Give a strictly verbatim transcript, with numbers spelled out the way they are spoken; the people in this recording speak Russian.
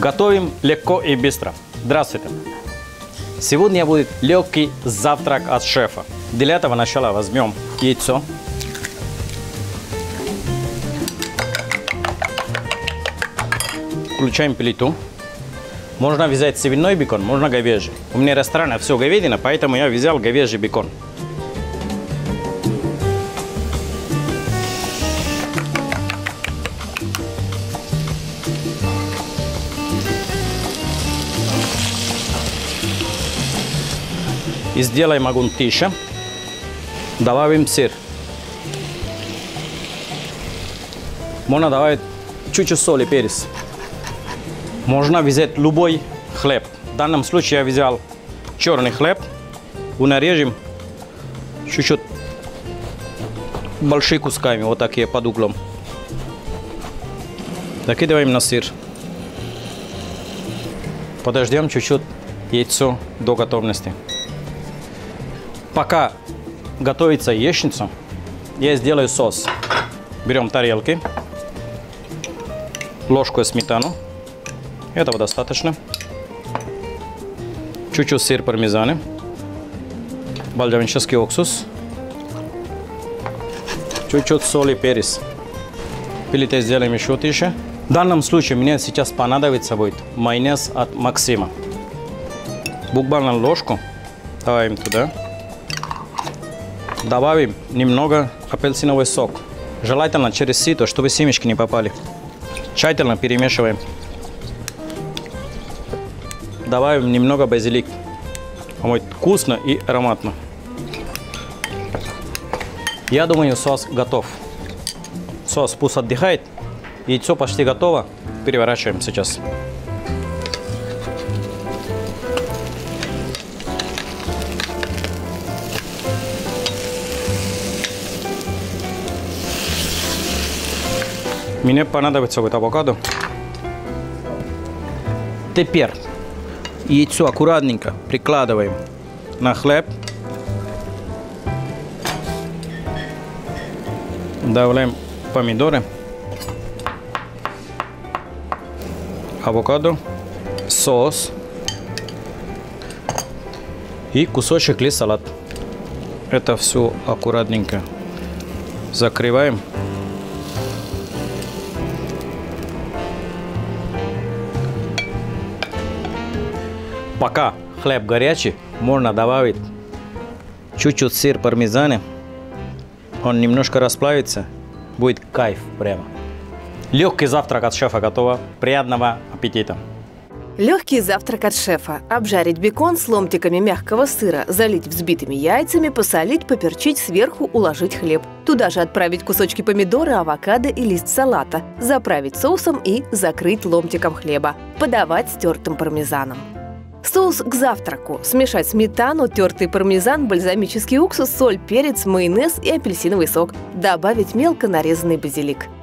Готовим легко и быстро. Здравствуйте! Сегодня будет легкий завтрак от шефа. Для этого сначала возьмем яйцо. Включаем плиту. Можно взять свиной бекон, можно говяжий. У меня ресторан все говядина, поэтому я взял говяжий бекон. И сделаем огонь тише. Добавим сыр. Можно добавить чуть-чуть соли, перец. Можно взять любой хлеб. В данном случае я взял черный хлеб. И нарежем чуть-чуть большими кусками, вот такие под углом. Закидываем на сыр. Подождем чуть-чуть яйцо до готовности. Пока готовится яичница, я сделаю соус. Берем тарелки, ложку сметану. Этого достаточно. Чуть-чуть сыр пармезана, бальзамический уксус, чуть-чуть соли, перец. Пилите сделаем еще тише. В данном случае мне сейчас понадобится будет майонез от Максима. Буквально ложку добавим туда. Добавим немного апельсиновый сок. Желательно через сито, чтобы семечки не попали. Тщательно перемешиваем. Добавим немного базилик. Будет вкусно и ароматно. Я думаю, соус готов. Соус пусть отдыхает. Яйцо почти готово. Переворачиваем сейчас. Мне понадобится вот авокадо. Теперь яйцо аккуратненько прикладываем на хлеб. Добавляем помидоры, авокадо, соус и кусочек лист салат. Это все аккуратненько закрываем. Пока хлеб горячий, можно добавить чуть-чуть сыр пармезана. Он немножко расплавится. Будет кайф прямо. Легкий завтрак от шефа готово. Приятного аппетита! Легкий завтрак от шефа. Обжарить бекон с ломтиками мягкого сыра, залить взбитыми яйцами, посолить, поперчить, сверху уложить хлеб. Туда же отправить кусочки помидора, авокадо и лист салата, заправить соусом и закрыть ломтиком хлеба. Подавать с тертым пармезаном. Соус к завтраку. Смешать сметану, тертый пармезан, бальзамический уксус, соль, перец, майонез и апельсиновый сок. Добавить мелко нарезанный базилик.